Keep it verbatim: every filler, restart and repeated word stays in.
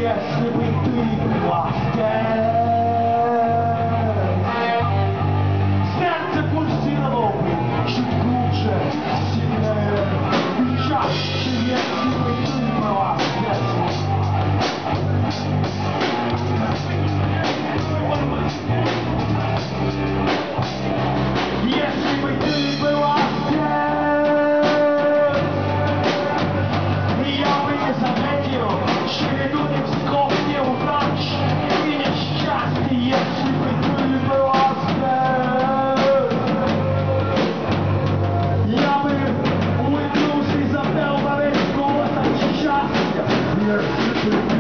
Если бы ты была сердце пульсировало бы чуть глубже, сильнее и чаще, если бы ты была здесь. Если бы ты была здесь, я бы не заметил череду невзгод, неудач и несчастий. Если бы ты была здесь, я бы улыбнулся и запел во весь голос от счастья. Если бы